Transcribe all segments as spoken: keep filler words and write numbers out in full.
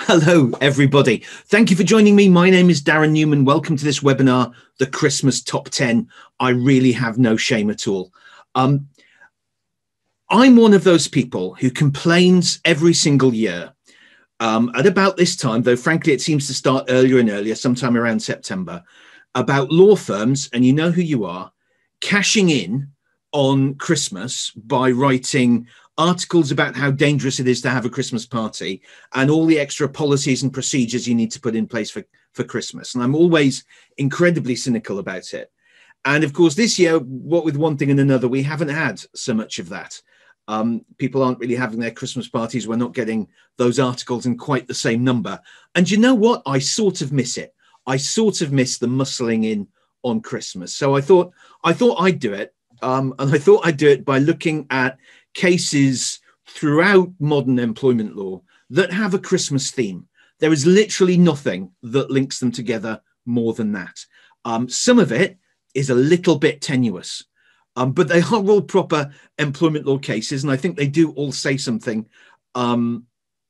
Hello, everybody. Thank you for joining me. My name is Darren Newman. Welcome to this webinar, The Christmas Top ten. I really have no shame at all. Um, I'm one of those people who complains every single year um, at about this time, though frankly it seems to start earlier and earlier, sometime around September, about law firms, and you know who you are, cashing in on Christmas by writing articles about how dangerous it is to have a Christmas party and all the extra policies and procedures you need to put in place for, for Christmas. And I'm always incredibly cynical about it. And of course, this year, what with one thing and another, we haven't had so much of that. Um, people aren't really having their Christmas parties. We're not getting those articles in quite the same number. And you know what? I sort of miss it. I sort of miss the muscling in on Christmas. So I thought, I thought I'd do it. Um, and I thought I'd do it by looking at cases throughout modern employment law that have a Christmas theme. There is literally nothing that links them together more than that. Um, some of it is a little bit tenuous, um, but they are all proper employment law cases, and I think they do all say something um,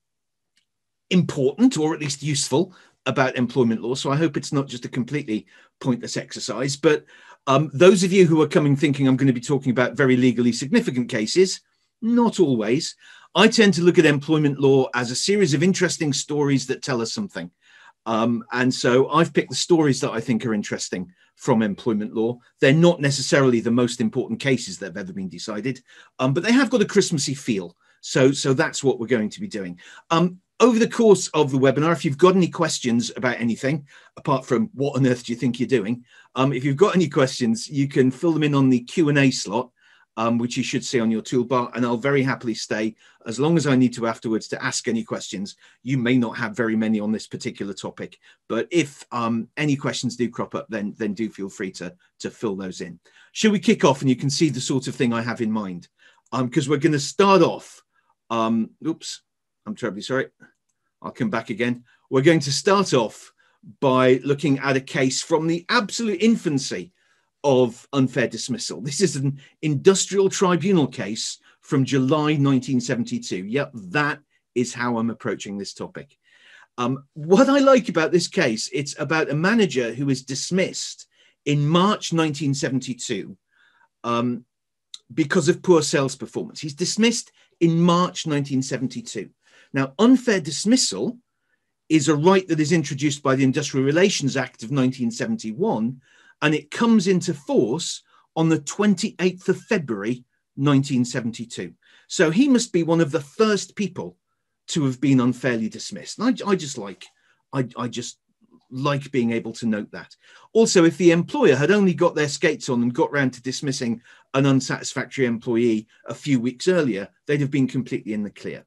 important or at least useful about employment law. So I hope it's not just a completely pointless exercise. But um, those of you who are coming thinking I'm going to be talking about very legally significant cases, not always. I tend to look at employment law as a series of interesting stories that tell us something. Um, and so I've picked the stories that I think are interesting from employment law. They're not necessarily the most important cases that have ever been decided, um, but they have got a Christmassy feel. So, so that's what we're going to be doing. Um, over the course of the webinar, if you've got any questions about anything, apart from what on earth do you think you're doing, um, if you've got any questions, you can fill them in on the Q and A slot, Um, which you should see on your toolbar, and I'll very happily stay as long as I need to afterwards to ask any questions. You may not have very many on this particular topic, but if um, any questions do crop up, then, then do feel free to, to fill those in. Shall we kick off and you can see the sort of thing I have in mind? Because um, we're going to start off, um, oops, I'm terribly sorry. I'll come back again. We're going to start off by looking at a case from the absolute infancy of unfair dismissal. This is an industrial tribunal case from July nineteen seventy-two. Yep, that is how I'm approaching this topic. Um, what I like about this case, it's about a manager who is dismissed in March nineteen seventy-two um, because of poor sales performance. He's dismissed in March nineteen seventy-two. Now, unfair dismissal is a right that is introduced by the Industrial Relations Act of nineteen seventy-one, and it comes into force on the twenty-eighth of February, nineteen seventy-two. So he must be one of the first people to have been unfairly dismissed. And I, I just like, I, I just like being able to note that. Also, if the employer had only got their skates on and got round to dismissing an unsatisfactory employee a few weeks earlier, they'd have been completely in the clear.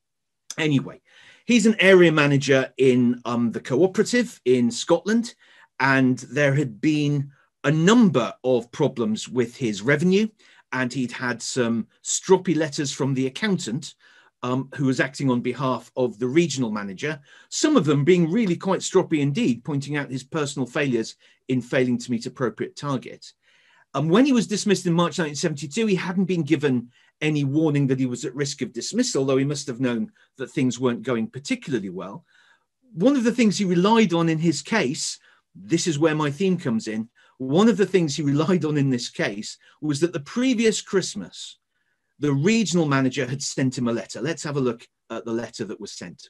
Anyway, he's an area manager in um, the cooperative in Scotland, and there had been a number of problems with his revenue, and he'd had some stroppy letters from the accountant um, who was acting on behalf of the regional manager, some of them being really quite stroppy indeed, pointing out his personal failures in failing to meet appropriate target. And when he was dismissed in March nineteen seventy-two, he hadn't been given any warning that he was at risk of dismissal, though he must have known that things weren't going particularly well. One of the things he relied on in his case, this is where my theme comes in. One of the things he relied on in this case was that the previous Christmas, the regional manager had sent him a letter. Let's have a look at the letter that was sent.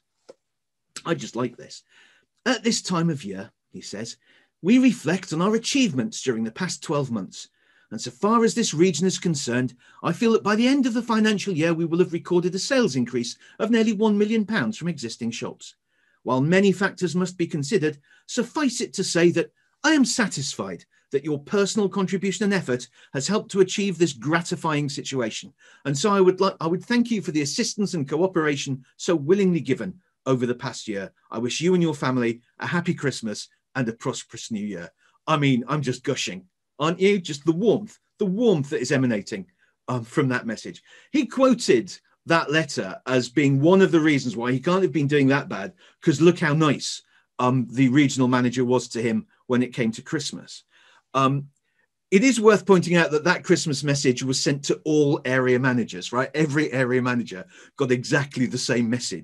I just like this. At this time of year, he says, we reflect on our achievements during the past twelve months. And so far as this region is concerned, I feel that by the end of the financial year, we will have recorded a sales increase of nearly one million pounds from existing shops. While many factors must be considered, suffice it to say that I am satisfied that your personal contribution and effort has helped to achieve this gratifying situation. And so I would like, I would thank you for the assistance and cooperation so willingly given over the past year. I wish you and your family a happy Christmas and a prosperous new year. I mean, I'm just gushing, aren't you? Just the warmth, the warmth that is emanating um, from that message. He quoted that letter as being one of the reasons why he can't have been doing that bad, because look how nice um, the regional manager was to him when it came to Christmas. Um, it is worth pointing out that that Christmas message was sent to all area managers, right? Every area manager got exactly the same message.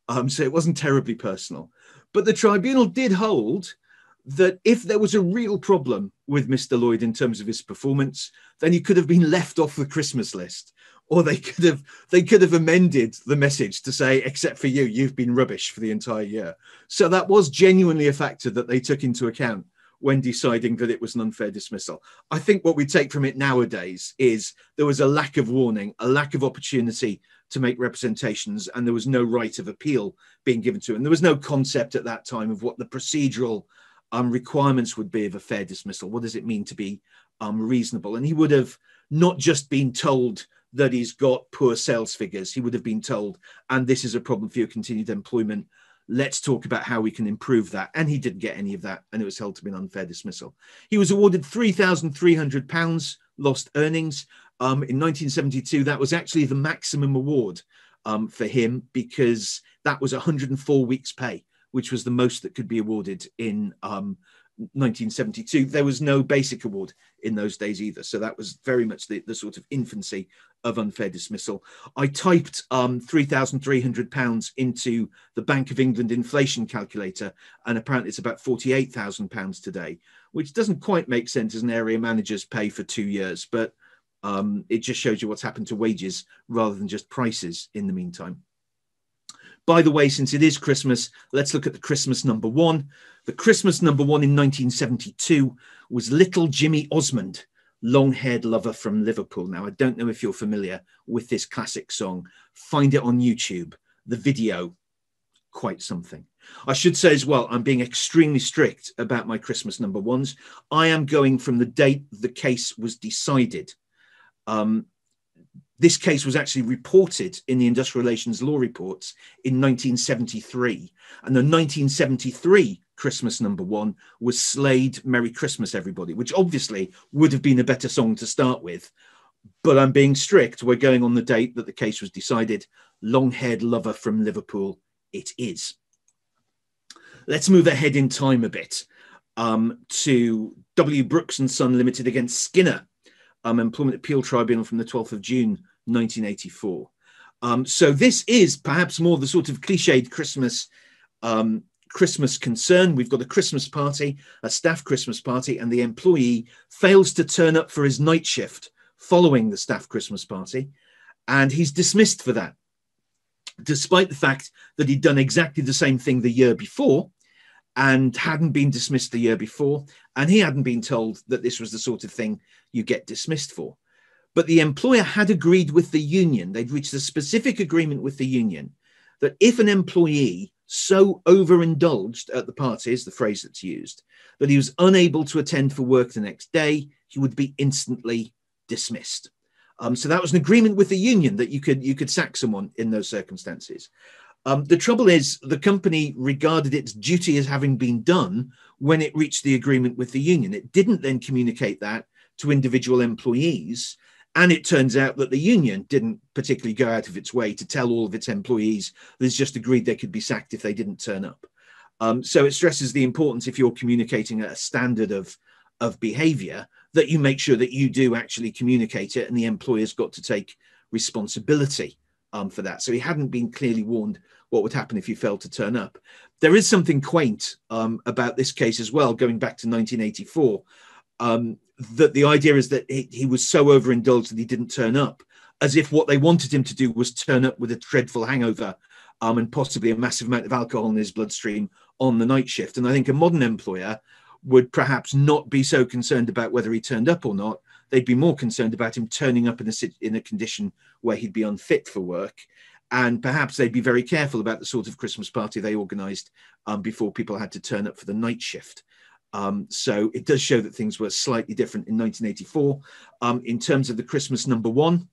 Um, so it wasn't terribly personal. But the tribunal did hold that if there was a real problem with Mister Lloyd in terms of his performance, then he could have been left off the Christmas list, or they could have they could have amended the message to say, except for you, you've been rubbish for the entire year. So that was genuinely a factor that they took into account when deciding that it was an unfair dismissal. I think what we take from it nowadays is there was a lack of warning, a lack of opportunity to make representations, and there was no right of appeal being given to him. There was no concept at that time of what the procedural um, requirements would be of a fair dismissal. What does it mean to be um, reasonable? And he would have not just been told that he's got poor sales figures. He would have been told, and this is a problem for your continued employment. Let's talk about how we can improve that. And he didn't get any of that, and it was held to be an unfair dismissal. He was awarded three thousand three hundred pounds lost earnings. Um, in nineteen seventy-two, that was actually the maximum award um, for him, because that was one hundred four weeks' pay, which was the most that could be awarded in um, nineteen seventy-two. There was no basic award in those days either. So that was very much the, the sort of infancy of unfair dismissal. I typed um, three thousand three hundred pounds into the Bank of England inflation calculator, and apparently it's about forty-eight thousand pounds today, which doesn't quite make sense as an area manager's pay for two years, but um, it just shows you what's happened to wages rather than just prices in the meantime. By the way, since it is Christmas, let's look at the Christmas number one. The Christmas number one in nineteen seventy-two was Little Jimmy Osmond, long-haired lover from Liverpool. Now, I don't know if you're familiar with this classic song. Find it on YouTube. The video, quite something. I should say as well, I'm being extremely strict about my Christmas number ones. I am going from the date the case was decided. Um, This case was actually reported in the Industrial Relations Law Reports in nineteen seventy-three. And the nineteen seventy-three Christmas number one was Slade, Merry Christmas, Everybody, which obviously would have been a better song to start with. But I'm being strict. We're going on the date that the case was decided. Long-haired lover from Liverpool, it is. Let's move ahead in time a bit um, to W. Brooks and Son Limited against Skinner. Um, Employment Appeal Tribunal from the twelfth of June, nineteen eighty-four. Um, so this is perhaps more the sort of cliched Christmas um, Christmas concern. We've got a Christmas party, a staff Christmas party, and the employee fails to turn up for his night shift following the staff Christmas party, and he's dismissed for that, despite the fact that he'd done exactly the same thing the year before and hadn't been dismissed the year before, and he hadn't been told that this was the sort of thing you get dismissed for. But the employer had agreed with the union, they'd reached a specific agreement with the union, that if an employee so overindulged at the party, is the phrase that's used, that he was unable to attend for work the next day, he would be instantly dismissed. Um, so that was an agreement with the union that you could, you could sack someone in those circumstances. Um, the trouble is the company regarded its duty as having been done when it reached the agreement with the union. It didn't then communicate that to individual employees. And it turns out that the union didn't particularly go out of its way to tell all of its employees that it's just agreed they could be sacked if they didn't turn up. Um, so it stresses the importance, if you're communicating at a standard of, of behavior, that you make sure that you do actually communicate it, and the employer's got to take responsibility um, for that. So he hadn't been clearly warned what would happen if you failed to turn up. There is something quaint um, about this case as well, going back to nineteen eighty-four, um, that the idea is that he, he was so overindulged that he didn't turn up, as if what they wanted him to do was turn up with a dreadful hangover um, and possibly a massive amount of alcohol in his bloodstream on the night shift. And I think a modern employer would perhaps not be so concerned about whether he turned up or not. They'd be more concerned about him turning up in a, in a condition where he'd be unfit for work. And perhaps they'd be very careful about the sort of Christmas party they organised um, before people had to turn up for the night shift. Um, so it does show that things were slightly different in nineteen eighty-four. Um, in terms of the Christmas number one,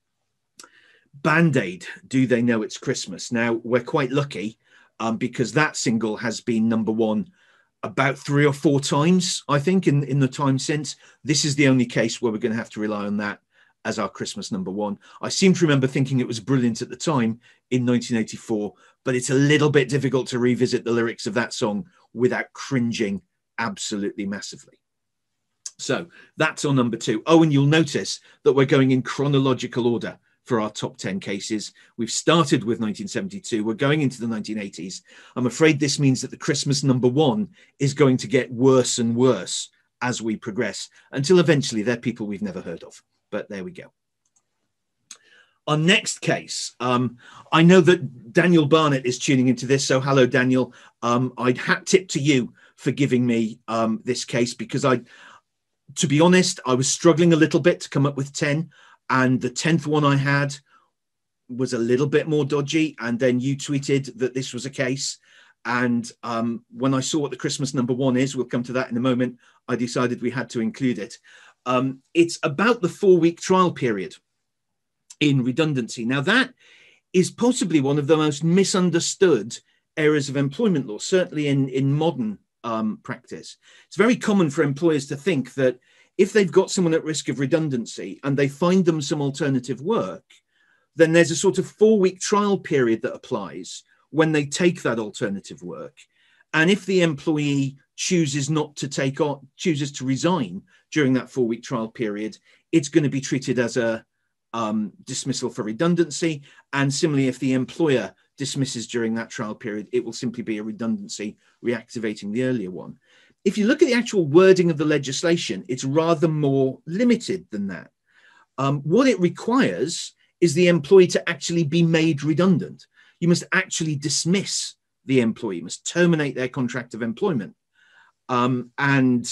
Band-Aid, Do They Know It's Christmas? Now, we're quite lucky um, because that single has been number one about three or four times, I think, in, in the time since. This is the only case where we're going to have to rely on that as our Christmas number one. I seem to remember thinking it was brilliant at the time in nineteen eighty-four, but it's a little bit difficult to revisit the lyrics of that song without cringing absolutely massively. So that's our number two. Oh, and you'll notice that we're going in chronological order for our top ten cases. We've started with nineteen seventy-two. We're going into the nineteen eighties. I'm afraid this means that the Christmas number one is going to get worse and worse as we progress, until eventually they're people we've never heard of. But there we go. Our next case, um, I know that Daniel Barnett is tuning into this, so hello, Daniel. Um, I'd hat tip to you for giving me um, this case, because I, to be honest, I was struggling a little bit to come up with ten, and the tenth one I had was a little bit more dodgy, and then you tweeted that this was a case, and um, when I saw what the Christmas number one is, we'll come to that in a moment, I decided we had to include it. Um, it's about the four-week trial period in redundancy. Now, that is possibly one of the most misunderstood areas of employment law, certainly in, in modern um, practice. It's very common for employers to think that if they've got someone at risk of redundancy and they find them some alternative work, then there's a sort of four-week trial period that applies when they take that alternative work. And if the employee chooses not to take on, chooses to resign during that four-week trial period, it's going to be treated as a Um, dismissal for redundancy. And similarly, if the employer dismisses during that trial period, it will simply be a redundancy reactivating the earlier one. If you look at the actual wording of the legislation, it's rather more limited than that. Um, what it requires is the employee to actually be made redundant. You must actually dismiss the employee, you must terminate their contract of employment. Um, and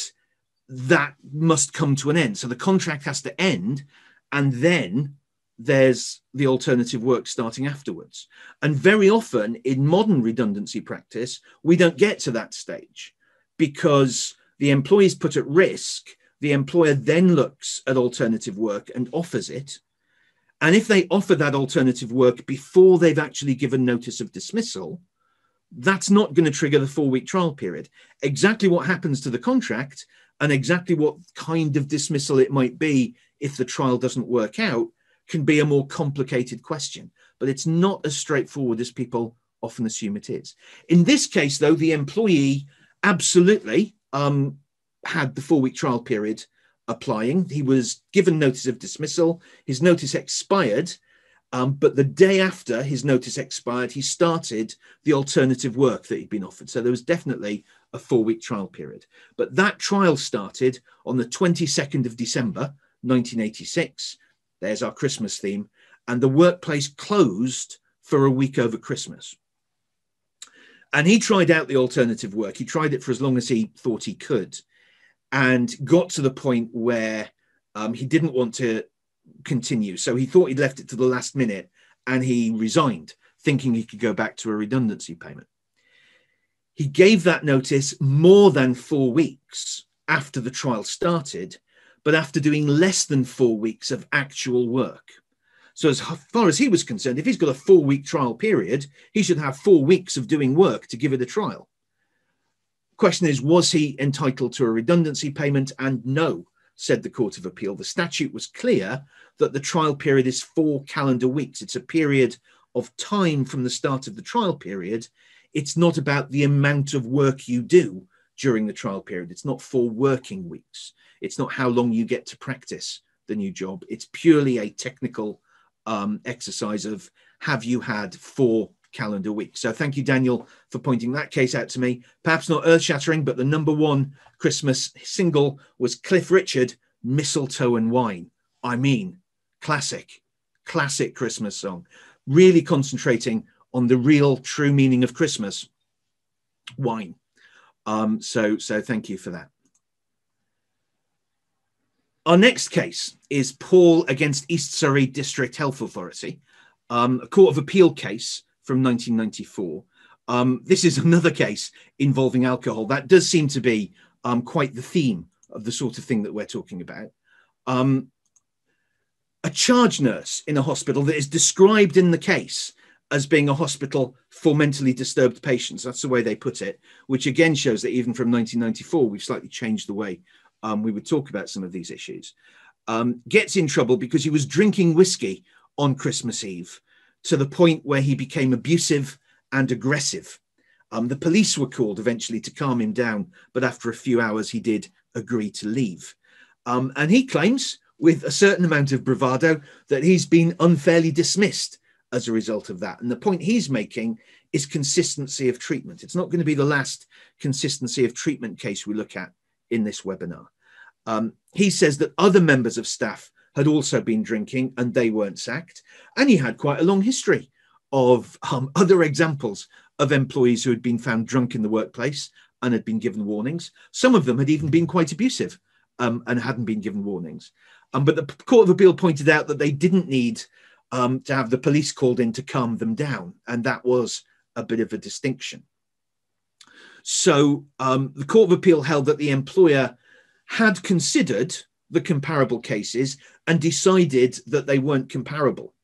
that must come to an end. So the contract has to end, and then there's the alternative work starting afterwards. And very often in modern redundancy practice, we don't get to that stage because the employee is put at risk. The employer then looks at alternative work and offers it. And if they offer that alternative work before they've actually given notice of dismissal, that's not going to trigger the four-week trial period. Exactly what happens to the contract and exactly what kind of dismissal it might be if the trial doesn't work out can be a more complicated question, but it's not as straightforward as people often assume it is. In this case, though, the employee absolutely um, had the four-week trial period applying. He was given notice of dismissal. His notice expired, um, but the day after his notice expired, he started the alternative work that he'd been offered. So there was definitely a four-week trial period. But that trial started on the twenty-second of December, nineteen eighty-six. There's our Christmas theme. And the workplace closed for a week over Christmas. And he tried out the alternative work. He tried it for as long as he thought he could, and got to the point where um, he didn't want to continue. So he thought he'd left it to the last minute, and he resigned, thinking he could go back to a redundancy payment. He gave that notice more than four weeks after the trial started, but after doing less than four weeks of actual work. So as far as he was concerned, if he's got a four-week trial period, he should have four weeks of doing work to give it a trial. Question is, was he entitled to a redundancy payment? And no, said the Court of Appeal. The statute was clear that the trial period is four calendar weeks. It's a period of time from the start of the trial period. It's not about the amount of work you do during the trial period. It's not four working weeks. It's not how long you get to practice the new job. It's purely a technical um, exercise of, have you had four calendar weeks? So thank you, Daniel, for pointing that case out to me. Perhaps not earth-shattering, but the number one Christmas single was Cliff Richard, Mistletoe and Wine. I mean, classic, classic Christmas song, really concentrating on the real true meaning of Christmas, wine. Um, so, so thank you for that. Our next case is Paul against East Surrey District Health Authority, um, a Court of Appeal case from nineteen ninety-four. Um, this is another case involving alcohol. That does seem to be um, quite the theme of the sort of thing that we're talking about. Um, a charge nurse in a hospital that is described in the case as being a hospital for mentally disturbed patients. That's the way they put it, which again shows that even from nineteen ninety-four, we've slightly changed the way um, we would talk about some of these issues. Um, gets in trouble because he was drinking whiskey on Christmas Eve to the point where he became abusive and aggressive. Um, the police were called eventually to calm him down, but after a few hours, he did agree to leave. Um, and he claims, with a certain amount of bravado that he's been unfairly dismissed as a result of that. And the point he's making is consistency of treatment. It's not going to be the last consistency of treatment case we look at in this webinar. Um, he says that other members of staff had also been drinking and they weren't sacked. And he had quite a long history of um, other examples of employees who had been found drunk in the workplace and had been given warnings. Some of them had even been quite abusive um, and hadn't been given warnings. Um, but the Court of Appeal pointed out that they didn't need um, to have the police called in to calm them down. And that was a bit of a distinction. So um, the Court of Appeal held that the employer had considered the comparable cases and decided that they weren't comparable.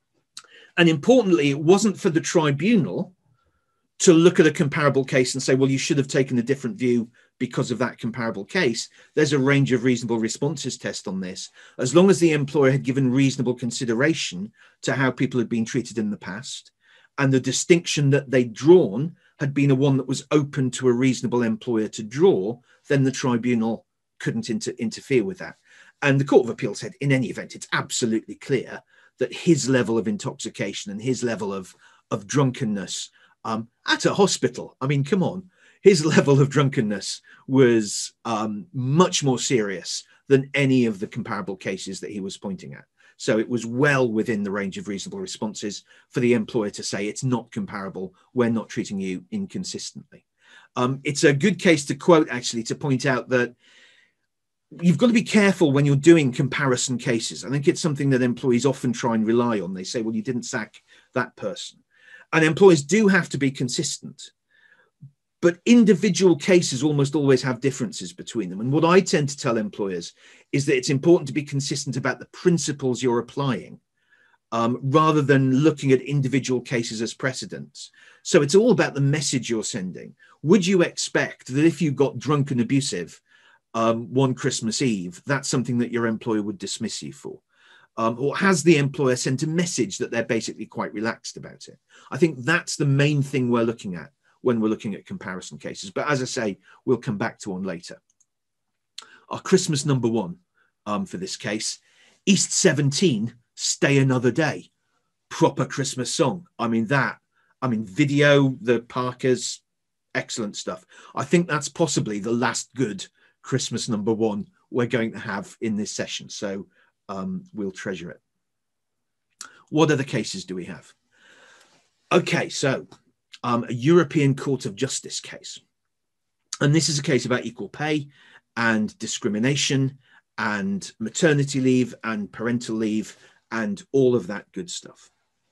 And importantly, it wasn't for the tribunal to look at a comparable case and say, well, you should have taken a different view because of that comparable case. There's a range of reasonable responses test on this. As long as the employer had given reasonable consideration to how people had been treated in the past, and the distinction that they'd drawn had been a one that was open to a reasonable employer to draw, then the tribunal couldn't inter interfere with that. And the Court of Appeal said, in any event, it's absolutely clear that his level of intoxication and his level of, of drunkenness um, at a hospital, I mean, come on, his level of drunkenness was um, much more serious than any of the comparable cases that he was pointing at. So it was well within the range of reasonable responses for the employer to say it's not comparable, we're not treating you inconsistently. Um, it's a good case to quote, actually, to point out that you've got to be careful when you're doing comparison cases. I think it's something that employees often try and rely on. They say, well, you didn't sack that person. And employers do have to be consistent. But individual cases almost always have differences between them. And what I tend to tell employers is that it's important to be consistent about the principles you're applying, um, rather than looking at individual cases as precedents. So it's all about the message you're sending. Would you expect that if you got drunk and abusive um, one Christmas Eve, that's something that your employer would dismiss you for? Um, or has the employer sent a message that they're basically quite relaxed about it? I think that's the main thing we're looking at when we're looking at comparison cases. But as I say, we'll come back to one later. Our Christmas number one um, for this case, East seventeen, Stay Another Day. Proper Christmas song. I mean, that, I mean, video, the Parkers, excellent stuff. I think that's possibly the last good Christmas number one we're going to have in this session. So um, we'll treasure it. What other cases do we have? Okay, so Um, a European Court of Justice case. And this is a case about equal pay and discrimination and maternity leave and parental leave and all of that good stuff.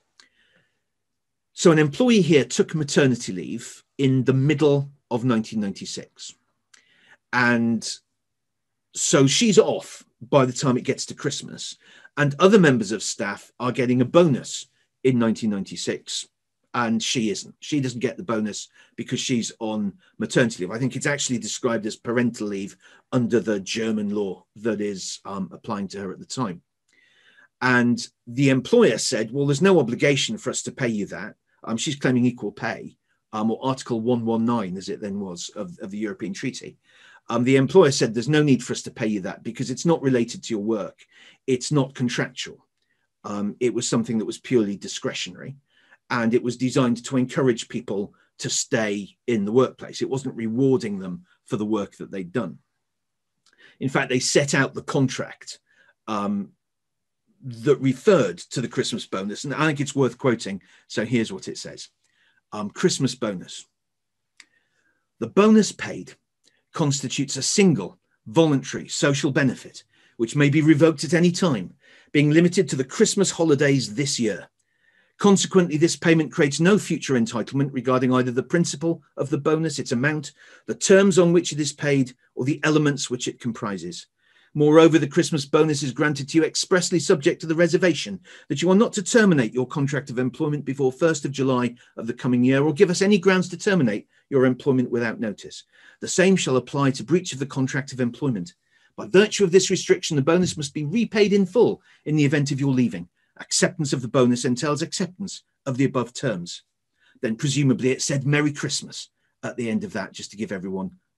So an employee here took maternity leave in the middle of nineteen ninety-six. And so she's off by the time it gets to Christmas, and other members of staff are getting a bonus in nineteen ninety-six. And she isn't. She doesn't get the bonus because she's on maternity leave. I think it's actually described as parental leave under the German law that is um, applying to her at the time. And the employer said, well, there's no obligation for us to pay you that. Um, she's claiming equal pay, um, or Article one nineteen, as it then was, of, of the European Treaty. Um, the employer said, there's no need for us to pay you that because it's not related to your work. It's not contractual. Um, it was something that was purely discretionary. And it was designed to encourage people to stay in the workplace. It wasn't rewarding them for the work that they'd done. In fact, they set out the contract um, that referred to the Christmas bonus. And I think it's worth quoting. So here's what it says. Um, Christmas bonus. The bonus paid constitutes a single voluntary social benefit, which may be revoked at any time, being limited to the Christmas holidays this year. Consequently, this payment creates no future entitlement regarding either the principle of the bonus, its amount, the terms on which it is paid, or the elements which it comprises. Moreover, the Christmas bonus is granted to you expressly subject to the reservation that you are not to terminate your contract of employment before first of July of the coming year, or give us any grounds to terminate your employment without notice. The same shall apply to breach of the contract of employment. By virtue of this restriction, the bonus must be repaid in full in the event of your leaving. Acceptance of the bonus entails acceptance of the above terms. Then presumably it said Merry Christmas at the end of that, just to give everyone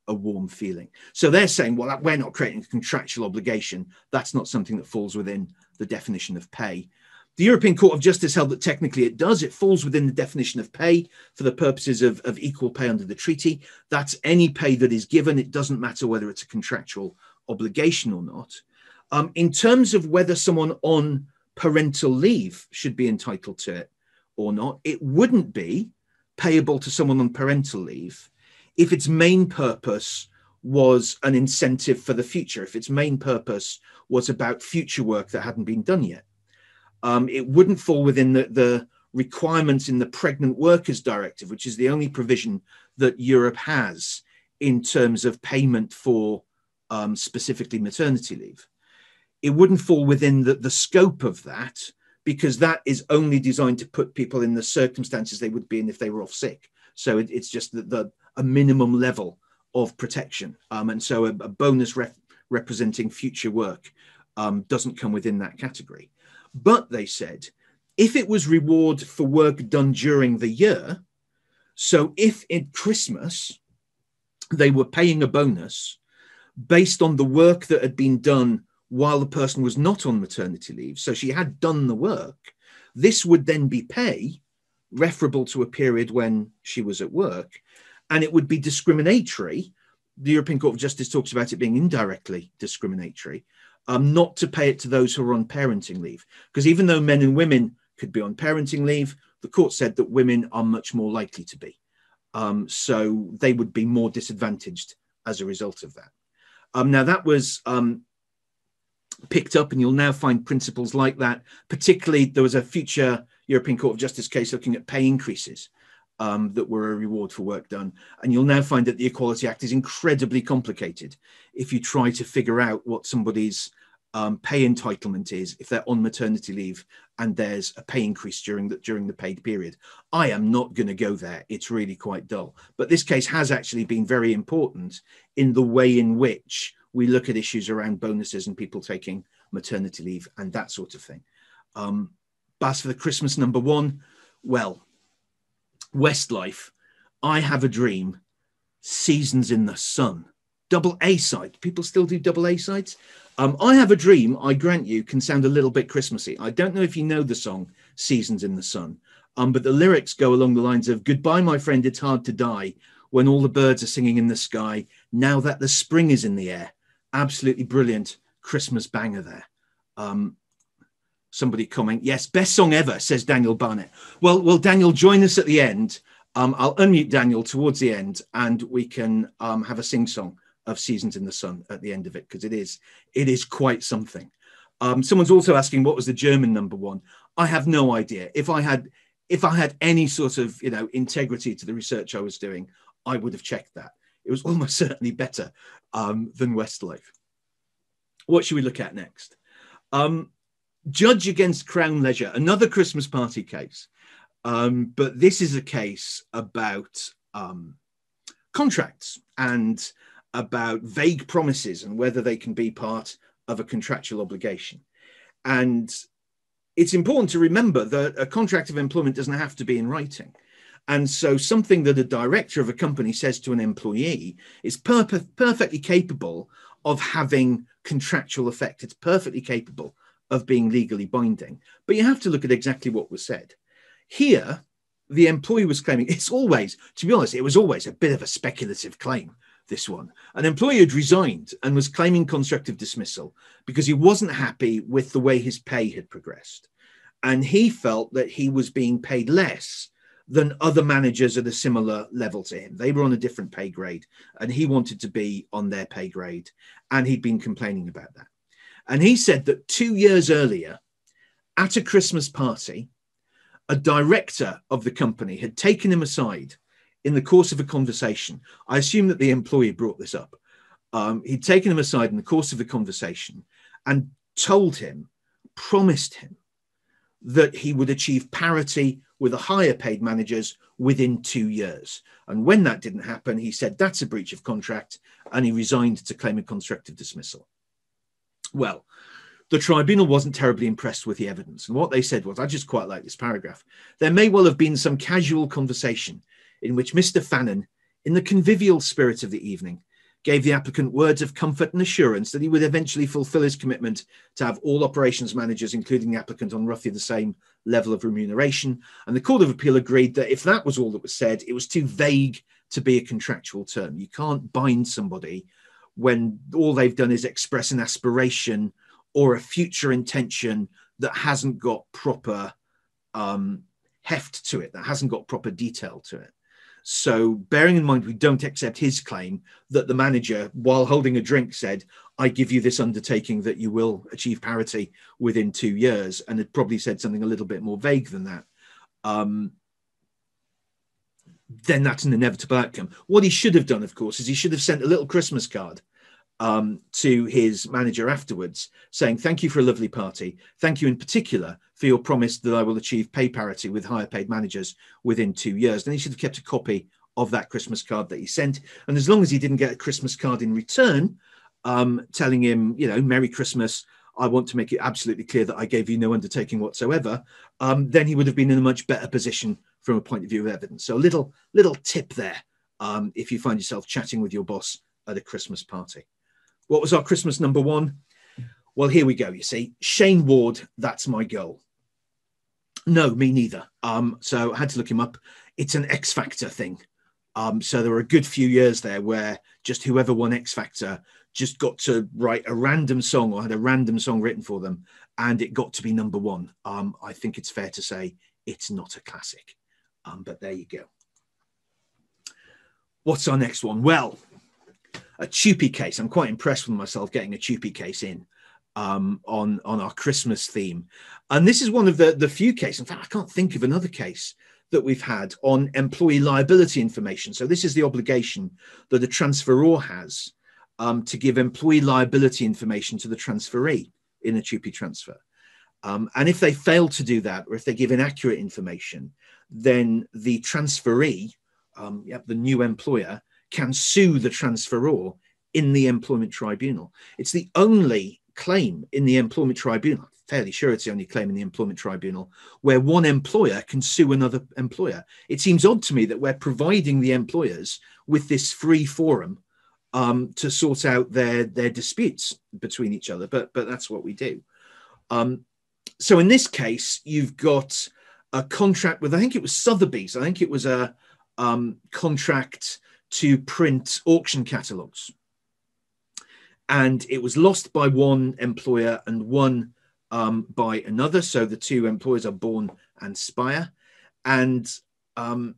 a warm feeling. So they're saying, well, we're not creating a contractual obligation. That's not something that falls within the definition of pay. The European Court of Justice held that technically it does. It falls within the definition of pay for the purposes of, of equal pay under the treaty. That's any pay that is given. It doesn't matter whether it's a contractual obligation or not. Um, in terms of whether someone on parental leave should be entitled to it or not, it wouldn't be payable to someone on parental leave if its main purpose was an incentive for the future, if its main purpose was about future work that hadn't been done yet. Um, it wouldn't fall within the, the requirements in the Pregnant Workers Directive, which is the only provision that Europe has in terms of payment for um, specifically maternity leave. It wouldn't fall within the, the scope of that, because that is only designed to put people in the circumstances they would be in if they were off sick. So it, it's just the, the, a minimum level of protection. Um, and so a, a bonus rep representing future work um, doesn't come within that category. But they said, if it was reward for work done during the year, so if in Christmas they were paying a bonus based on the work that had been done while the person was not on maternity leave, so she had done the work, this would then be pay referable to a period when she was at work, and it would be discriminatory. The European Court of Justice talks about it being indirectly discriminatory, um, not to pay it to those who are on parenting leave. Because even though men and women could be on parenting leave, the court said that women are much more likely to be. Um, so they would be more disadvantaged as a result of that. Um, now that was um, picked up, and you'll now find principles like that. Particularly, there was a future European Court of Justice case looking at pay increases um, that were a reward for work done. And you'll now find that the Equality Act is incredibly complicated if you try to figure out what somebody's um, pay entitlement is if they're on maternity leave and there's a pay increase during the, during the paid period. I am not going to go there. It's really quite dull. But this case has actually been very important in the way in which we look at issues around bonuses and people taking maternity leave and that sort of thing. Um, but as for the Christmas number one, well, Westlife, I Have a Dream, Seasons in the Sun, double A side. People still do double A sides. Um, I Have a Dream, I grant you, can sound a little bit Christmassy. I don't know if you know the song Seasons in the Sun, um, but the lyrics go along the lines of, goodbye, my friend, it's hard to die when all the birds are singing in the sky, now that the spring is in the air. Absolutely brilliant Christmas banger there. Um, somebody comment, yes, best song ever, says Daniel Barnett. Well, well, Daniel, join us at the end. Um, I'll unmute Daniel towards the end, and we can um, have a sing-song of Seasons in the Sun at the end of it, because it is it is quite something. Um, someone's also asking what was the German number one. I have no idea. If I had if I had any sort of you know integrity to the research I was doing, I would have checked that. It was almost certainly better um, than Westlife. What should we look at next? Um, Judge against Crown Leisure, another Christmas party case. Um, but this is a case about um, contracts and about vague promises and whether they can be part of a contractual obligation. And it's important to remember that a contract of employment doesn't have to be in writing. And so something that a director of a company says to an employee is per perfectly capable of having contractual effect. It's perfectly capable of being legally binding. But you have to look at exactly what was said. Here, the employee was claiming, it's always, to be honest, it was always a bit of a speculative claim, this one. An employee had resigned and was claiming constructive dismissal because he wasn't happy with the way his pay had progressed. And he felt that he was being paid less than other managers at a similar level to him. They were on a different pay grade and he wanted to be on their pay grade. And he'd been complaining about that. And he said that two years earlier, at a Christmas party, a director of the company had taken him aside in the course of a conversation. I assume that the employee brought this up. Um, he'd taken him aside in the course of the conversation and told him, promised him that he would achieve parity with the higher paid managers within two years. And when that didn't happen, he said that's a breach of contract and he resigned to claim a constructive dismissal. Well, the tribunal wasn't terribly impressed with the evidence. And what they said was, I just quite like this paragraph. There may well have been some casual conversation in which Mister Fannin, in the convivial spirit of the evening, gave the applicant words of comfort and assurance that he would eventually fulfill his commitment to have all operations managers, including the applicant, on roughly the same level of remuneration. And the Court of Appeal agreed that if that was all that was said, it was too vague to be a contractual term. You can't bind somebody when all they've done is express an aspiration or a future intention that hasn't got proper um, heft to it, that hasn't got proper detail to it. So bearing in mind, we don't accept his claim that the manager, while holding a drink, said, I give you this undertaking that you will achieve parity within two years, and had probably said something a little bit more vague than that, um, then that's an inevitable outcome. What he should have done, of course, is he should have sent a little Christmas card um, to his manager afterwards saying, thank you for a lovely party. Thank you in particular for your promise that I will achieve pay parity with higher paid managers within two years. Then he should have kept a copy of that Christmas card that he sent. And as long as he didn't get a Christmas card in return, um, telling him, you know, Merry Christmas, I want to make it absolutely clear that I gave you no undertaking whatsoever, um, then he would have been in a much better position from a point of view of evidence. So a little, little tip there um, if you find yourself chatting with your boss at a Christmas party. What was our Christmas number one? Well, here we go, you see. Shane Ward, that's my goal. No, me neither. Um, so I had to look him up. It's an X Factor thing. Um, so there were a good few years there where just whoever won X Factor just got to write a random song or had a random song written for them, and it got to be number one. Um, I think it's fair to say it's not a classic, um, but there you go. What's our next one? Well, a Chupi case. I'm quite impressed with myself getting a Chupi case in um, on, on our Christmas theme. And this is one of the, the few cases, in fact, I can't think of another case that we've had on employee liability information. So this is the obligation that a transferor has um, to give employee liability information to the transferee in a Chupi transfer. Um, and if they fail to do that, or if they give inaccurate information, then the transferee, um, yeah, the new employer, can sue the transferor in the employment tribunal. It's the only claim in the employment tribunal, I'm fairly sure it's the only claim in the employment tribunal, where one employer can sue another employer. It seems odd to me that we're providing the employers with this free forum um, to sort out their, their disputes between each other, but, but that's what we do. Um, so in this case, you've got a contract with, I think it was Sotheby's, I think it was a um, contract to print auction catalogues. And it was lost by one employer and won um, by another. So the two employers are Bourne and Spire. And um,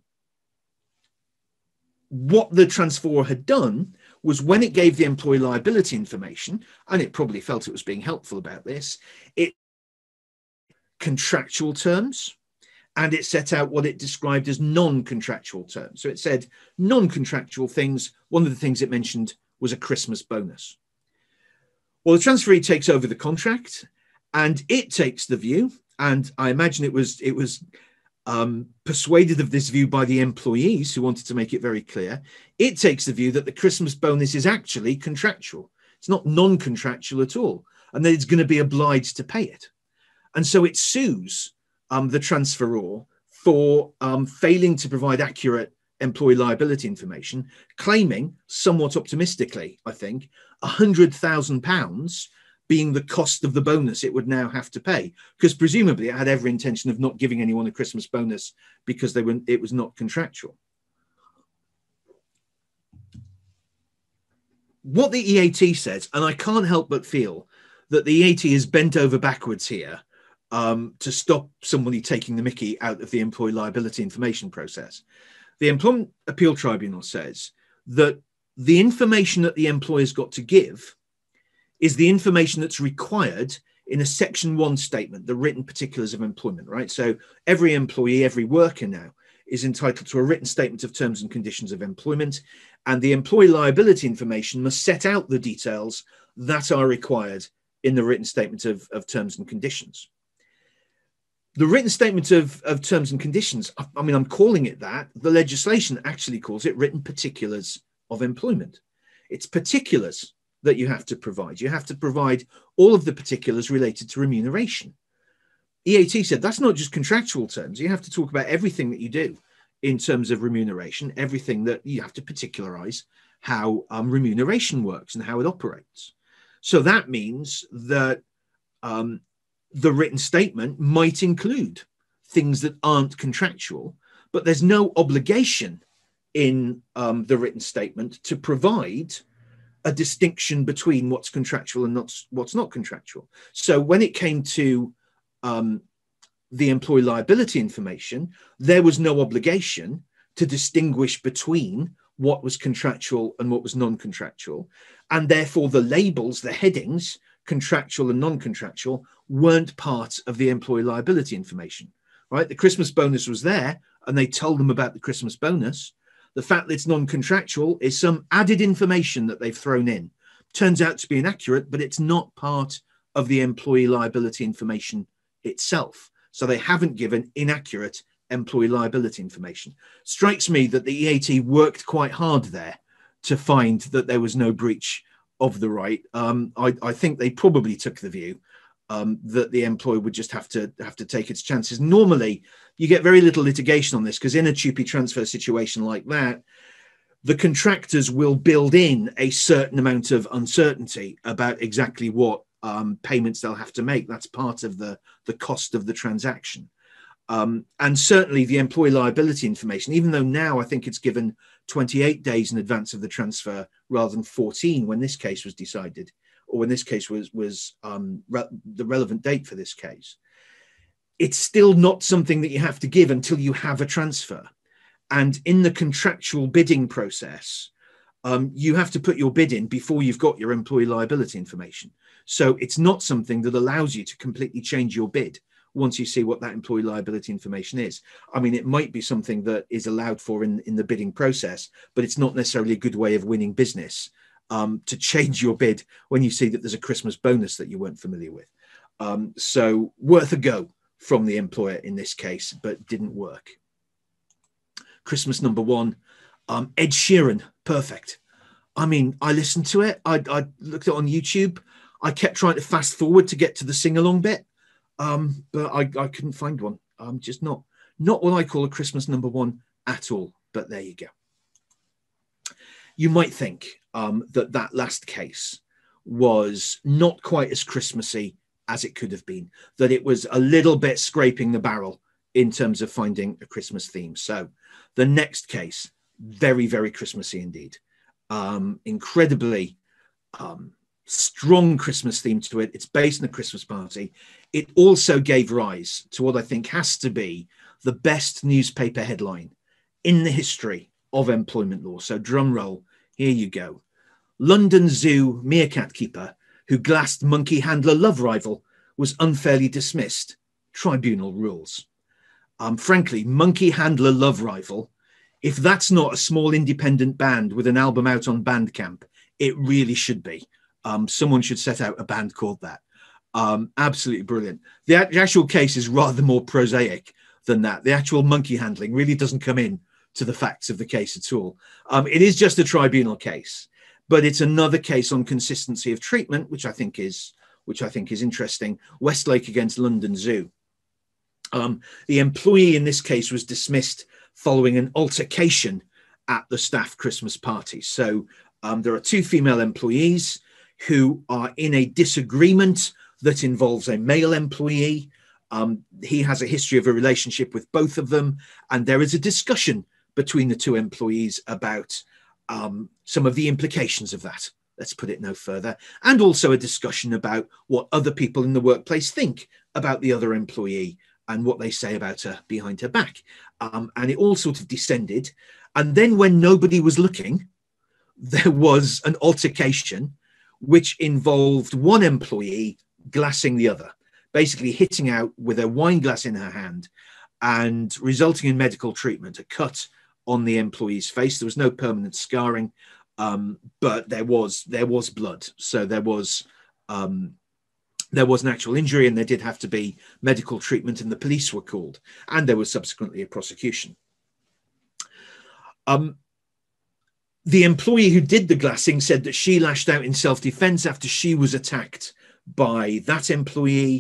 what the transferor had done was, when it gave the employee liability information, and it probably felt it was being helpful about this, it contractual terms, and it set out what it described as non-contractual terms. So it said non-contractual things. One of the things it mentioned was a Christmas bonus. Well, the transferee takes over the contract, and it takes the view, and I imagine it was, it was um, persuaded of this view by the employees who wanted to make it very clear. It takes the view that the Christmas bonus is actually contractual. It's not non-contractual at all, and that it's going to be obliged to pay it. And so it sues Um, the transferor for um, failing to provide accurate employee liability information, claiming, somewhat optimistically, I think, one hundred thousand pounds being the cost of the bonus it would now have to pay, because presumably it had every intention of not giving anyone a Christmas bonus because they were, it was not contractual. What the E A T says, and I can't help but feel that the E A T is bent over backwards here Um, to stop somebody taking the mickey out of the employee liability information process. The Employment Appeal Tribunal says that the information that the employer's got to give is the information that's required in a section one statement, the written particulars of employment, right? So every employee, every worker now is entitled to a written statement of terms and conditions of employment, and the employee liability information must set out the details that are required in the written statement of, of terms and conditions. The written statement of, of terms and conditions, I, I mean, I'm calling it that. The legislation actually calls it written particulars of employment. It's particulars that you have to provide. You have to provide all of the particulars related to remuneration. E A T said that's not just contractual terms. You have to talk about everything that you do in terms of remuneration, everything that you have to particularize how um, remuneration works and how it operates. So that means that um, the written statement might include things that aren't contractual, but there's no obligation in um, the written statement to provide a distinction between what's contractual and not, what's not contractual. So when it came to um, the employee liability information, there was no obligation to distinguish between what was contractual and what was non-contractual. And therefore the labels, the headings, contractual and non-contractual, weren't part of the employee liability information, right? The Christmas bonus was there and they told them about the Christmas bonus. The fact that it's non-contractual is some added information that they've thrown in. Turns out to be inaccurate, but it's not part of the employee liability information itself. So they haven't given inaccurate employee liability information. Strikes me that the E A T worked quite hard there to find that there was no breach of the right. Um, I, I think they probably took the view um, that the employer would just have to have to take its chances. Normally, you get very little litigation on this because in a T U P E transfer situation like that, the contractors will build in a certain amount of uncertainty about exactly what um, payments they'll have to make. That's part of the, the cost of the transaction. Um, and certainly the employee liability information, even though now I think it's given twenty-eight days in advance of the transfer rather than fourteen when this case was decided, or when this case was, was um, re the relevant date for this case, it's still not something that you have to give until you have a transfer. And in the contractual bidding process, um, you have to put your bid in before you've got your employee liability information. So it's not something that allows you to completely change your bid once you see what that employee liability information is. I mean, it might be something that is allowed for in, in the bidding process, but it's not necessarily a good way of winning business um, to change your bid when you see that there's a Christmas bonus that you weren't familiar with. Um, so worth a go from the employer in this case, but didn't work. Christmas number one, um, Ed Sheeran, perfect. I mean, I listened to it. I, I looked at it on YouTube. I kept trying to fast forward to get to the sing-along bit. Um, but I, I couldn't find one. Um, just not, not what I call a Christmas number one at all. But there you go. You might think um, that that last case was not quite as Christmassy as it could have been, that it was a little bit scraping the barrel in terms of finding a Christmas theme. So the next case, very, very Christmassy indeed. Um, incredibly um, strong Christmas theme to it. It's based on a Christmas party. It also gave rise to what I think has to be the best newspaper headline in the history of employment law. So drum roll, here you go. London Zoo meerkat keeper who glassed monkey handler love rival was unfairly dismissed. Tribunal rules. Um, frankly, monkey handler love rival, if that's not a small independent band with an album out on Bandcamp, it really should be. Um, someone should set out a band called that. Um, absolutely brilliant. The, the actual case is rather more prosaic than that. The actual monkey handling really doesn't come in to the facts of the case at all. Um, it is just a tribunal case, but it's another case on consistency of treatment, which I think is, which I think is interesting. Westlake against London Zoo. Um, the employee in this case was dismissed following an altercation at the staff Christmas party. So um, there are two female employees who are in a disagreement that involves a male employee. Um, he has a history of a relationship with both of them, and there is a discussion between the two employees about um, some of the implications of that. Let's put it no further. And also a discussion about what other people in the workplace think about the other employee and what they say about her behind her back. Um, and it all sort of descended. And then when nobody was looking, there was an altercation which involved one employee glassing the other, basically hitting out with a wine glass in her hand and resulting in medical treatment, a cut on the employee's face. There was no permanent scarring, um, but there was there was blood. So there was um, there was an actual injury, and there did have to be medical treatment, and the police were called, and there was subsequently a prosecution. Um, the employee who did the glassing said that she lashed out in self-defense after she was attacked by that employee.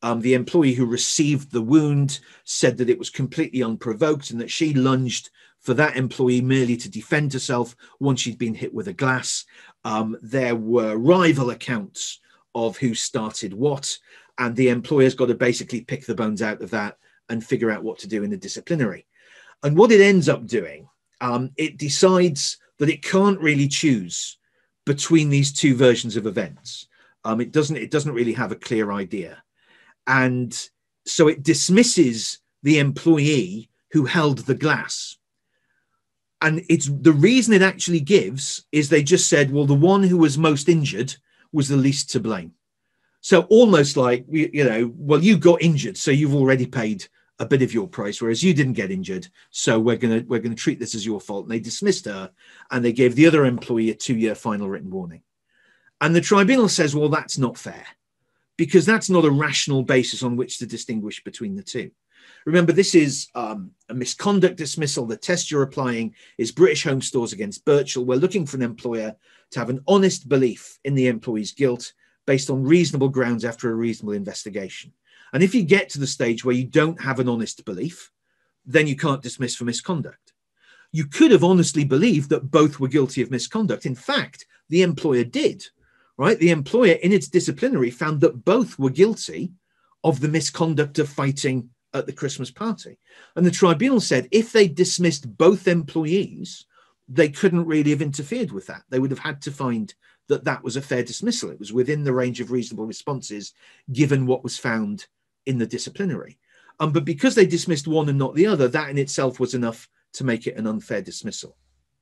Um, the employee who received the wound said that it was completely unprovoked and that she lunged for that employee merely to defend herself once she'd been hit with a glass. Um, there were rival accounts of who started what, and the employer's got to basically pick the bones out of that and figure out what to do in the disciplinary. And what it ends up doing, um, it decides that it can't really choose between these two versions of events. Um, it doesn't, it doesn't really have a clear idea. And so it dismisses the employee who held the glass. And it's the reason it actually gives is they just said, well, the one who was most injured was the least to blame. So almost like, you know, well, you got injured, so you've already paid a bit of your price, whereas you didn't get injured. So we're going to we're going to treat this as your fault. And they dismissed her and they gave the other employee a two-year final written warning. And the tribunal says, well, that's not fair, because that's not a rational basis on which to distinguish between the two. Remember, this is um, a misconduct dismissal. The test you're applying is British Home Stores against Birchall. We're looking for an employer to have an honest belief in the employee's guilt based on reasonable grounds after a reasonable investigation. And if you get to the stage where you don't have an honest belief, then you can't dismiss for misconduct. You could have honestly believed that both were guilty of misconduct. In fact, the employer did. Right? The employer in its disciplinary found that both were guilty of the misconduct of fighting at the Christmas party. And the tribunal said if they dismissed both employees, they couldn't really have interfered with that. They would have had to find that that was a fair dismissal. It was within the range of reasonable responses given what was found in the disciplinary. Um, but because they dismissed one and not the other, that in itself was enough to make it an unfair dismissal.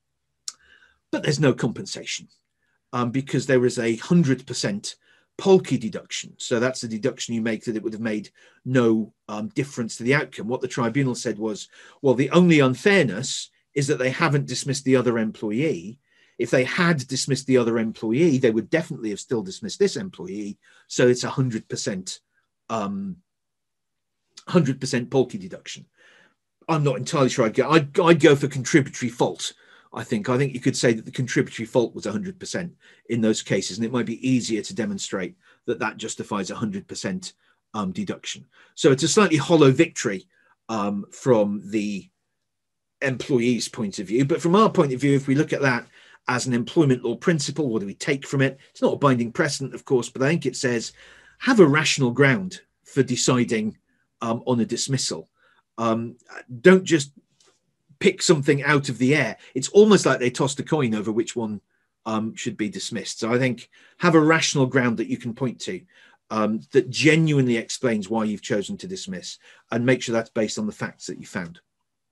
But there's no compensation. Um, because there is a one hundred percent Polke deduction. So that's the deduction you make that it would have made no um, difference to the outcome. What the tribunal said was, well, the only unfairness is that they haven't dismissed the other employee. If they had dismissed the other employee, they would definitely have still dismissed this employee. So it's a one hundred percent um, one hundred percent Polke deduction. I'm not entirely sure I'd go. I'd, I'd go for contributory fault. I think I think you could say that the contributory fault was one hundred percent in those cases, and it might be easier to demonstrate that that justifies a one hundred percent um, deduction. So it's a slightly hollow victory um, from the employee's point of view. But from our point of view, if we look at that as an employment law principle, what do we take from it? It's not a binding precedent, of course, but I think it says have a rational ground for deciding um, on a dismissal. Um, don't just pick something out of the air. It's almost like they tossed a coin over which one um, should be dismissed. So I think have a rational ground that you can point to um, that genuinely explains why you've chosen to dismiss, and make sure that's based on the facts that you found.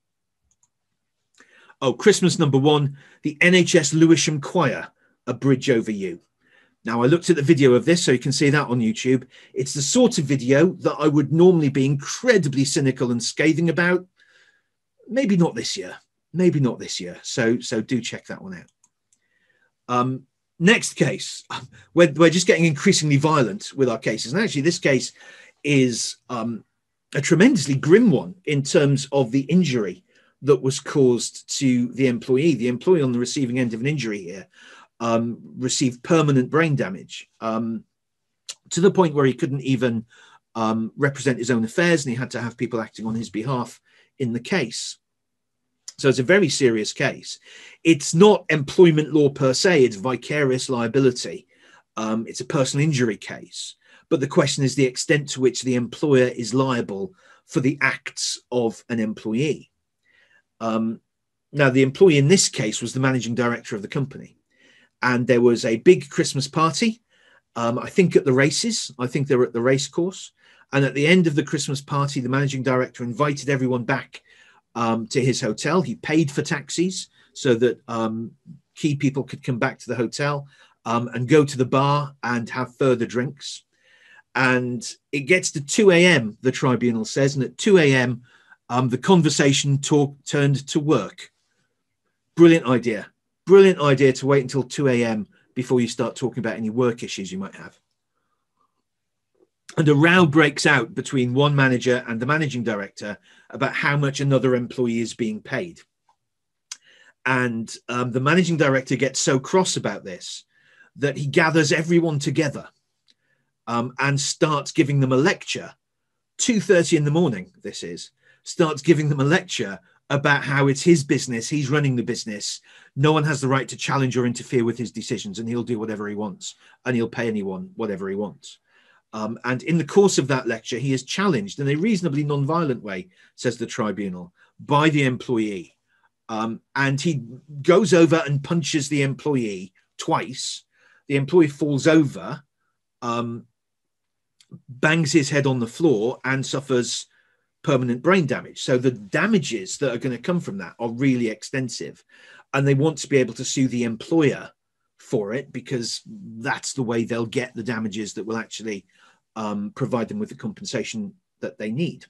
Oh, Christmas number one, the N H S Lewisham Choir, A Bridge Over You. Now, I looked at the video of this, so you can see that on YouTube. It's the sort of video that I would normally be incredibly cynical and scathing about. Maybe not this year. Maybe not this year. So, so do check that one out. Um, next case. We're, we're just getting increasingly violent with our cases. And actually, this case is um, a tremendously grim one in terms of the injury that was caused to the employee. The employee on the receiving end of an injury here um, received permanent brain damage um, to the point where he couldn't even um, represent his own affairs, and he had to have people acting on his behalf in the case. So it's a very serious case. It's not employment law per se, it's vicarious liability. Um, it's a personal injury case. But the question is the extent to which the employer is liable for the acts of an employee. Um, now, the employee in this case was the managing director of the company. And there was a big Christmas party, um, I think at the races. I think they were at the race course. And at the end of the Christmas party, the managing director invited everyone back um, to his hotel. He paid for taxis so that um, key people could come back to the hotel um, and go to the bar and have further drinks. And it gets to two A M, the tribunal says, and at two A M, um, the conversation talk turned to work. Brilliant idea. Brilliant idea to wait until two A M before you start talking about any work issues you might have. And a row breaks out between one manager and the managing director about how much another employee is being paid. And um, the managing director gets so cross about this that he gathers everyone together um, and starts giving them a lecture two thirty in the morning, this is, starts giving them a lecture about how it's his business, he's running the business, no one has the right to challenge or interfere with his decisions, and he'll do whatever he wants, and he'll pay anyone whatever he wants. Um, and in the course of that lecture, he is challenged in a reasonably non-violent way, says the tribunal, by the employee. Um, and he goes over and punches the employee twice. The employee falls over, um, bangs his head on the floor, and suffers permanent brain damage. So the damages that are going to come from that are really extensive, and they want to be able to sue the employer for it, because that's the way they'll get the damages that will actually um, provide them with the compensation that they need.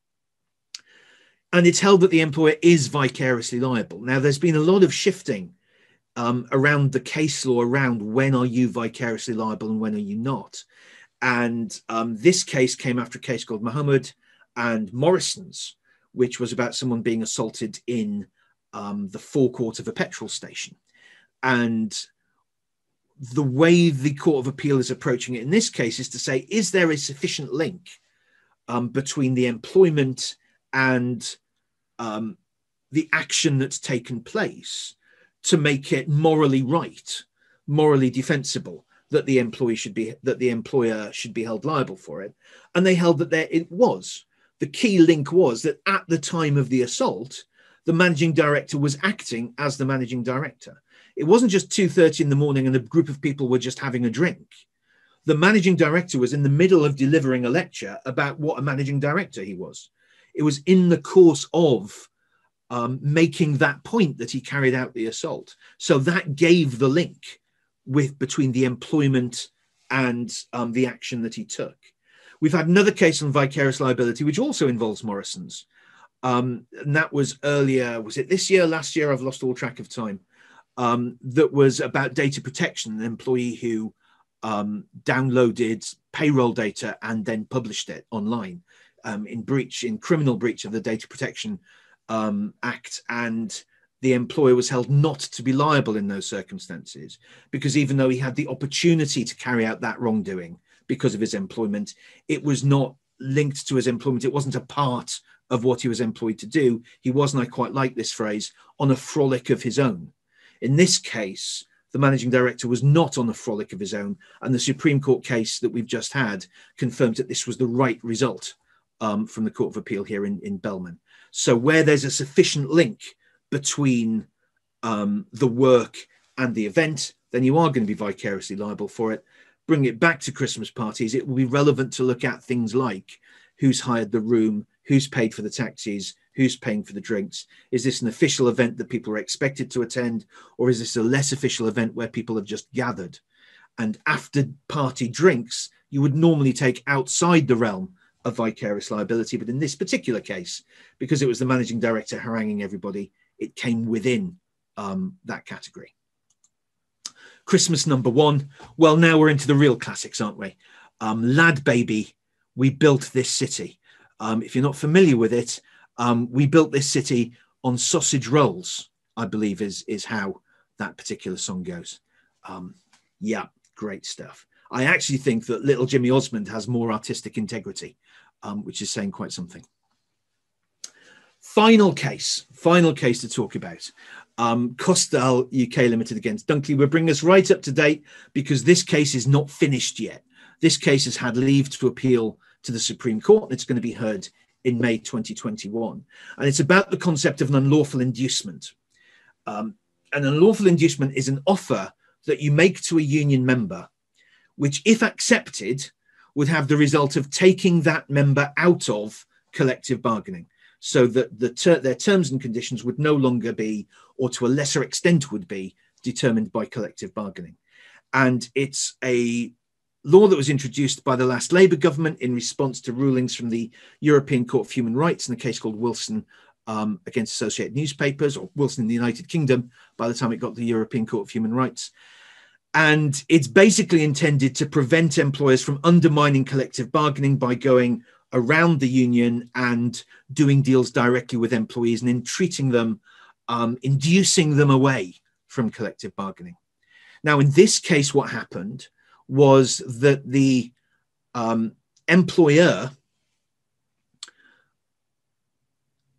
And it's held that the employer is vicariously liable. Now, there's been a lot of shifting um, around the case law around when are you vicariously liable and when are you not. And um, this case came after a case called Muhammad and Morrison's, which was about someone being assaulted in um, the forecourt of a petrol station. And the way the Court of Appeal is approaching it in this case is to say, is there a sufficient link um, between the employment and um, the action that's taken place to make it morally right, morally defensible, that the employee should be, that the employer should be held liable for it? And they held that there it was. The key link was that at the time of the assault, the managing director was acting as the managing director. It wasn't just two thirty in the morning and a group of people were just having a drink. The managing director was in the middle of delivering a lecture about what a managing director he was. It was in the course of um, making that point that he carried out the assault. So that gave the link with between the employment and um, the action that he took. We've had another case on vicarious liability, which also involves Morrison's. Um, and that was earlier, was it this year, last year? I've lost all track of time. Um, that was about data protection, an employee who um, downloaded payroll data and then published it online um, in breach, in criminal breach of the Data Protection um, Act. And the employer was held not to be liable in those circumstances, because even though he had the opportunity to carry out that wrongdoing because of his employment, it was not linked to his employment. It wasn't a part of what he was employed to do. He was, and I quite like this phrase, on a frolic of his own. In this case, the managing director was not on a frolic of his own, and the Supreme Court case that we've just had confirmed that this was the right result um, from the Court of Appeal here in, in Bellman. So where there's a sufficient link between um, the work and the event, then you are going to be vicariously liable for it. Bring it back to Christmas parties, it will be relevant to look at things like who's hired the room, who's paid for the taxis, who's paying for the drinks. Is this an official event that people are expected to attend, or is this a less official event where people have just gathered? And after party drinks, you would normally take outside the realm of vicarious liability. But in this particular case, because it was the managing director haranguing everybody, it came within um, that category. Christmas number one. Well, now we're into the real classics, aren't we? Um, Lad Baby, we built this city. Um, if you're not familiar with it, um, we built this city on sausage rolls, I believe is, is how that particular song goes. Um, yeah, great stuff. I actually think that little Jimmy Osmond has more artistic integrity, um, which is saying quite something. Final case, final case to talk about. Um, Costal U K Limited against Dunkley. We're bringing us right up to date because this case is not finished yet. This case has had leave to appeal to the Supreme Court, and it's going to be heard in May twenty twenty-one. And it's about the concept of an unlawful inducement. Um, an unlawful inducement is an offer that you make to a union member, which, if accepted, would have the result of taking that member out of collective bargaining, so that the ter their terms and conditions would no longer be, or to a lesser extent would be, determined by collective bargaining. And it's a law that was introduced by the last Labour government in response to rulings from the European Court of Human Rights in a case called Wilson um, against Associated Newspapers, or Wilson in the United Kingdom, by the time it got to the European Court of Human Rights. And it's basically intended to prevent employers from undermining collective bargaining by going around the union and doing deals directly with employees and entreating them, um, inducing them away from collective bargaining. Now, in this case, what happened was that the um, employer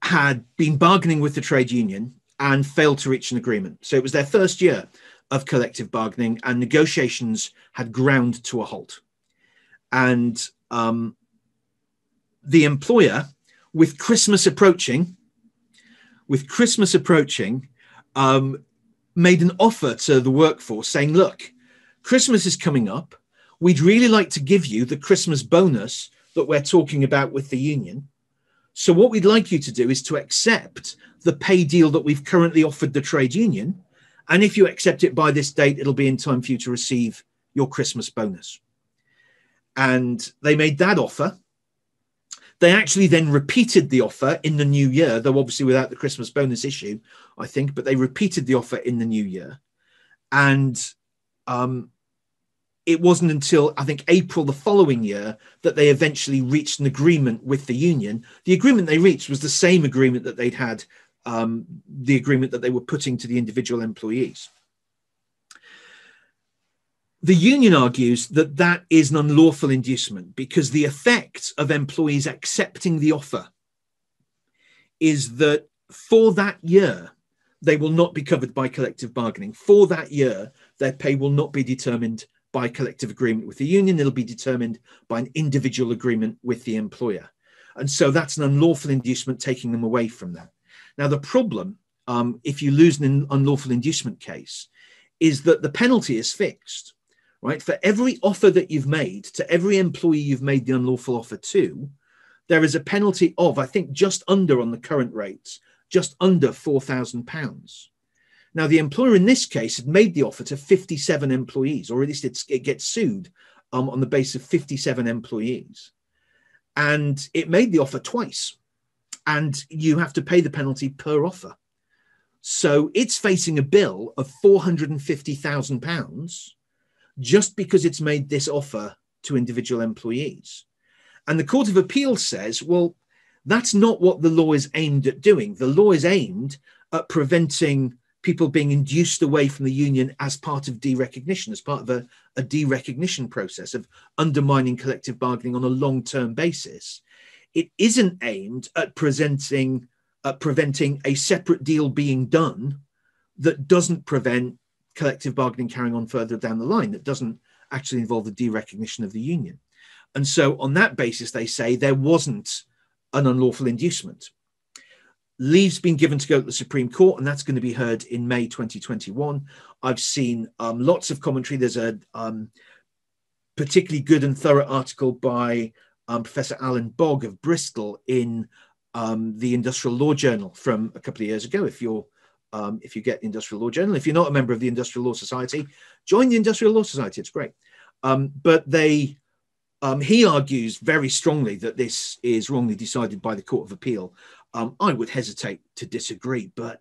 had been bargaining with the trade union and failed to reach an agreement. So it was their first year of collective bargaining, and negotiations had ground to a halt. And um, the employer, with Christmas approaching, with Christmas approaching, um, made an offer to the workforce saying, look, Christmas is coming up. We'd really like to give you the Christmas bonus that we're talking about with the union. So what we'd like you to do is to accept the pay deal that we've currently offered the trade union. And if you accept it by this date, it'll be in time for you to receive your Christmas bonus. And they made that offer. They actually then repeated the offer in the new year, though obviously without the Christmas bonus issue, I think, but they repeated the offer in the new year. And um, it wasn't until, I think, April the following year that they eventually reached an agreement with the union. The agreement they reached was the same agreement that they'd had, um, the agreement that they were putting to the individual employees. The union argues that that is an unlawful inducement because the effect of employees accepting the offer is that for that year, they will not be covered by collective bargaining. For that year, their pay will not be determined by collective agreement with the union. It'll be determined by an individual agreement with the employer. And so that's an unlawful inducement, taking them away from that. Now, the problem, um, if you lose an unlawful inducement case, is that the penalty is fixed. Right? For every offer that you've made, to every employee you've made the unlawful offer to, there is a penalty of, I think, just under, on the current rates, just under four thousand pounds. Now, the employer in this case had made the offer to fifty-seven employees, or at least it's, it gets sued um, on the basis of fifty-seven employees. And it made the offer twice, and you have to pay the penalty per offer. So it's facing a bill of four hundred fifty thousand pounds just because it's made this offer to individual employees. And the Court of Appeal says, well, that's not what the law is aimed at doing. The law is aimed at preventing people being induced away from the union as part of derecognition, as part of a, a derecognition process of undermining collective bargaining on a long-term basis. It isn't aimed at presenting, at preventing a separate deal being done that doesn't prevent collective bargaining carrying on further down the line, that doesn't actually involve the derecognition of the union. And so on that basis, they say there wasn't an unlawful inducement. Leave's been given to go to the Supreme Court, and that's going to be heard in May twenty twenty-one. I've seen um, lots of commentary. There's a um, particularly good and thorough article by um, Professor Alan Bogg of Bristol in um, the Industrial Law Journal from a couple of years ago. If you're Um, if you get the Industrial Law Journal. If you're not a member of the Industrial Law Society, join the Industrial Law Society. It's great. Um, but they, um, he argues very strongly that this is wrongly decided by the Court of Appeal. Um, I would hesitate to disagree, but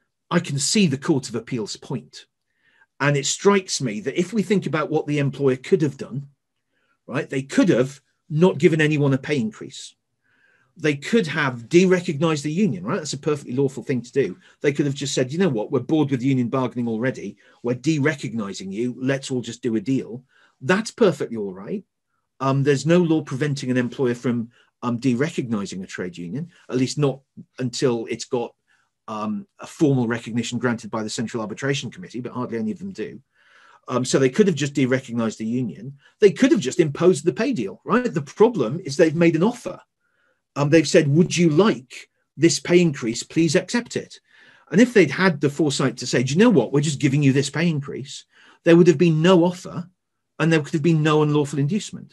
I can see the Court of Appeal's point. And it strikes me that if we think about what the employer could have done, right, they could have not given anyone a pay increase. They could have derecognized the union, right? That's a perfectly lawful thing to do. They could have just said, you know what, we're bored with union bargaining already. We're derecognizing you. Let's all just do a deal. That's perfectly all right. Um, there's no law preventing an employer from um, derecognizing a trade union, at least not until it's got um, a formal recognition granted by the Central Arbitration Committee, but hardly any of them do. Um, so they could have just derecognized the union. They could have just imposed the pay deal, right? The problem is they've made an offer. Um, they've said, would you like this pay increase? Please accept it. And if they'd had the foresight to say, do you know what? We're just giving you this pay increase, there would have been no offer and there could have been no unlawful inducement.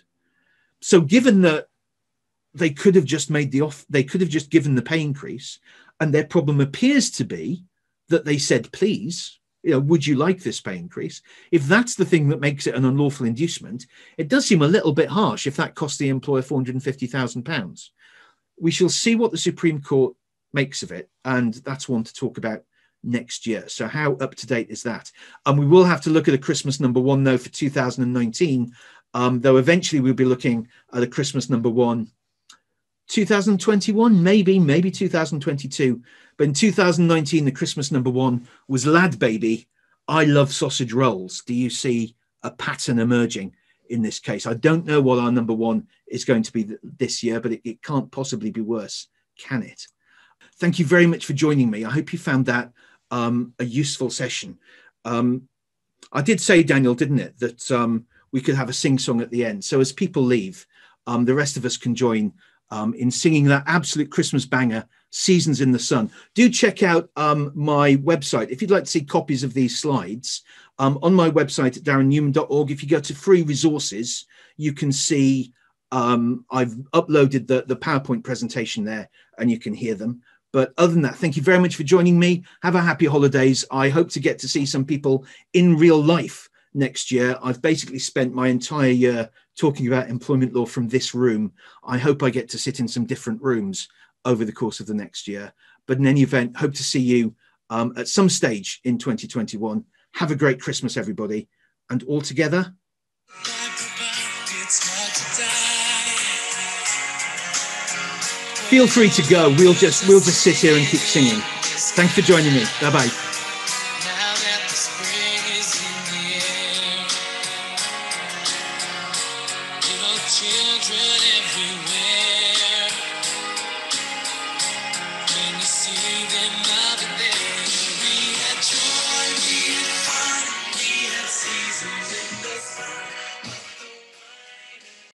So given that they could have just made the off, they could have just given the pay increase, and their problem appears to be that they said, please, you know, would you like this pay increase? If that's the thing that makes it an unlawful inducement, it does seem a little bit harsh if that costs the employer four hundred fifty thousand pounds. We shall see what the Supreme Court makes of it, and that's one to talk about next year. So how up to date is that? And we will have to look at a Christmas number one, though, for two thousand nineteen, um, though eventually we'll be looking at a Christmas number one two thousand twenty-one, maybe, maybe two thousand twenty-two. But in two thousand nineteen, the Christmas number one was Lad Baby, I Love Sausage Rolls. Do you see a pattern emerging in this case? I don't know what our number one is going to be th this year, but it, it can't possibly be worse, can it? Thank you very much for joining me. I hope you found that um, a useful session. Um, I did say, Daniel, didn't it, that um, we could have a sing-song at the end. So as people leave, um, the rest of us can join um, in singing that absolute Christmas banger, Seasons in the Sun. Do check out um, my website. If you'd like to see copies of these slides, um, on my website at darren newman dot org, if you go to free resources, you can see um, I've uploaded the, the PowerPoint presentation there and you can hear them. But other than that, thank you very much for joining me. Have a happy holidays. I hope to get to see some people in real life next year. I've basically spent my entire year talking about employment law from this room. I hope I get to sit in some different rooms over the course of the next year. But in any event, hope to see you um, at some stage in twenty twenty-one. Have a great Christmas, everybody. And all together. Feel free to go. We'll just we'll just sit here and keep singing. Thanks for joining me. Bye bye. Now that the spring is in the air, little children